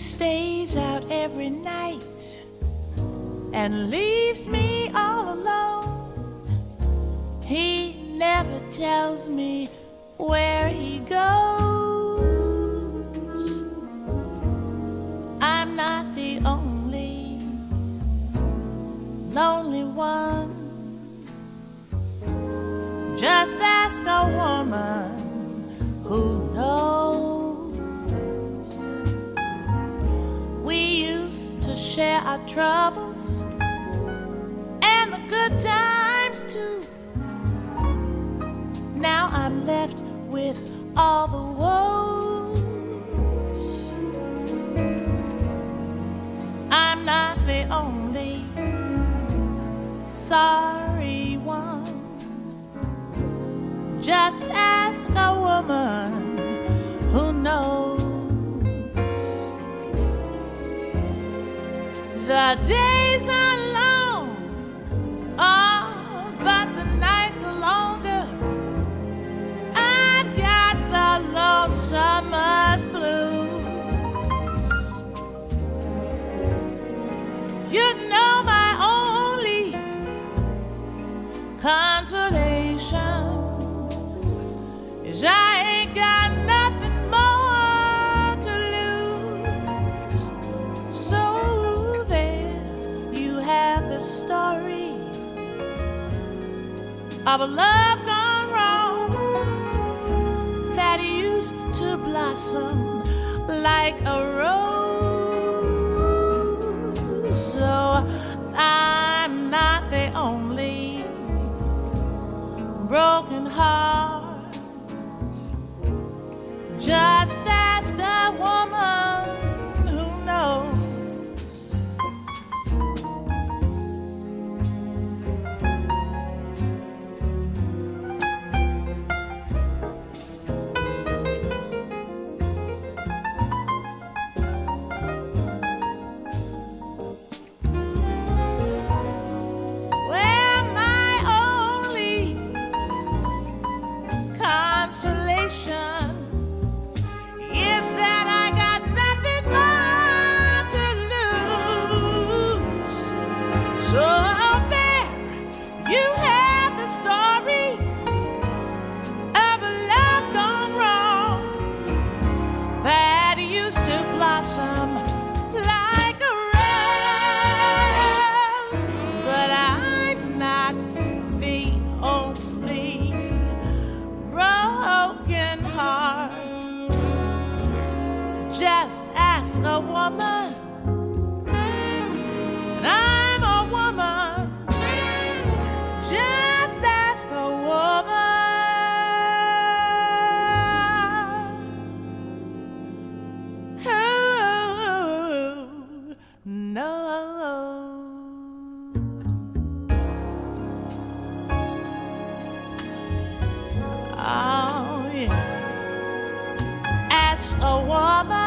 stays out every night and leaves me all alone. He never tells me where he goes. I'm not the only lonely one. Just ask a woman who knows. We used to share our troubles and the good times too. Now I'm left with all the woes. I'm not the only sorry one. Just ask a woman who knows. The days are long, oh, but the nights are longer. I've got the lonesome's blues. You know my only consolation is I ain't got nothing more to lose. So there you have the story of a love gone wrong that used to blossom like a rose. So I'm not the only broken heart. Just ask a woman who knows. Well, my only consolation is that I got nothing more to lose. So there you have the story of a love gone wrong that used to blossom like a rose. But I'm not the only broken heart. Just ask a woman, and I'm a woman. Just ask a woman who knows. Oh yeah, ask a woman